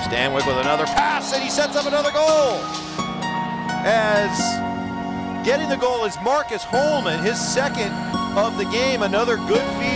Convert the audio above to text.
Stanwyck with another pass, and he sets up another goal. As getting the goal is Marcus Holman, his second of the game, another good feed.